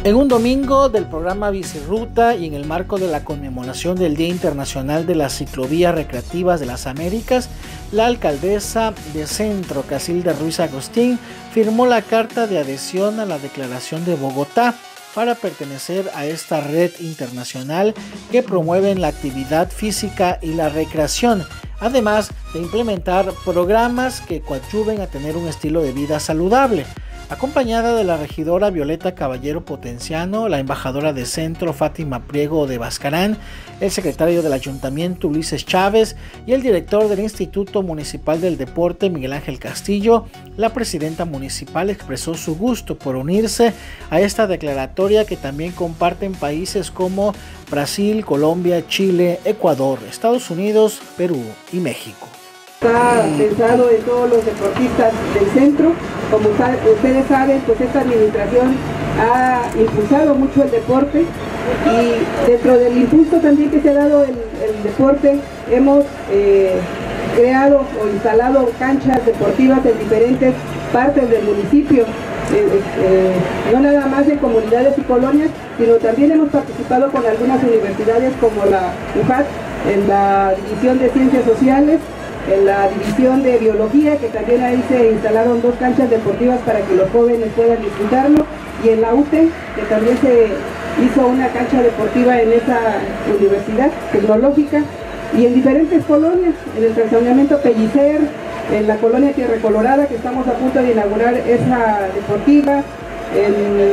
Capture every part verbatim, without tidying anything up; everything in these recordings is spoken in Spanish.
En un domingo del programa Bicirruta y en el marco de la conmemoración del Día Internacional de las Ciclovías Recreativas de las Américas, la alcaldesa de Centro, Cacilda Ruiz Agustín, firmó la carta de adhesión a la Declaración de Bogotá para pertenecer a esta red internacional que promueve la actividad física y la recreación, además de implementar programas que coadyuven a tener un estilo de vida saludable. Acompañada de la regidora Violeta Caballero Potenciano, la embajadora de Centro Fátima Priego de Bascarán, el secretario del Ayuntamiento Ulises Chávez y el director del Instituto Municipal del Deporte Miguel Ángel Castillo, la presidenta municipal expresó su gusto por unirse a esta declaratoria que también comparten países como Brasil, Colombia, Chile, Ecuador, Estados Unidos, Perú y México. Está pensado en todos los deportistas del centro. Como ustedes saben, pues esta administración ha impulsado mucho el deporte y dentro del impulso también que se ha dado el, el deporte hemos eh, creado o instalado canchas deportivas en diferentes partes del municipio, eh, eh, no nada más en comunidades y colonias, sino también hemos participado con algunas universidades como la U J A T en la División de Ciencias Sociales, en la división de biología, que también ahí se instalaron dos canchas deportivas para que los jóvenes puedan disfrutarlo, y en la U T E, que también se hizo una cancha deportiva en esa universidad tecnológica, y en diferentes colonias, en el fraccionamiento Pellicer, en la colonia Tierra Colorada, que estamos a punto de inaugurar esa deportiva,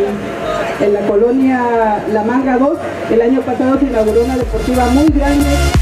en, en la colonia La Manga dos, el año pasado se inauguró una deportiva muy grande.